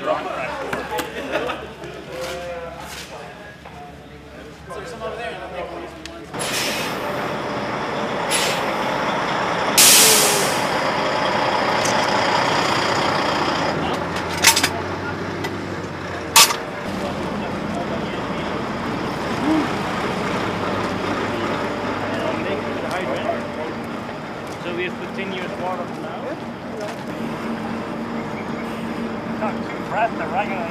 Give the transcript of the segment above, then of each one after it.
There's some over there, and I'll make one. So we have continuous water from now. Not too fast, the regular.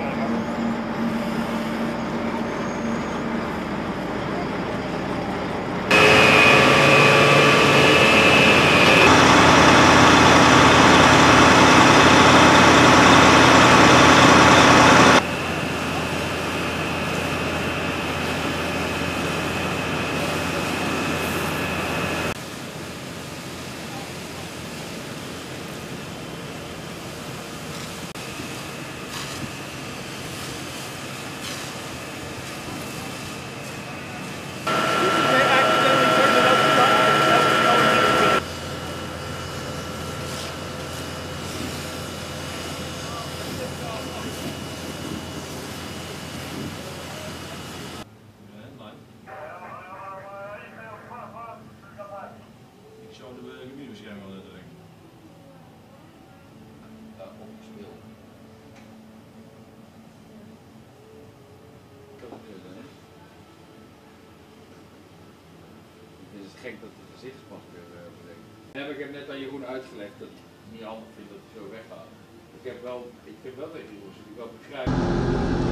Het is gek dat het gezichtsmasker bedenkt. Ik heb net aan Jeroen uitgelegd dat ik het niet handig vind dat hij zo weggaat. Ik vind wel tegen Jeroen, dat ik wel begrijp.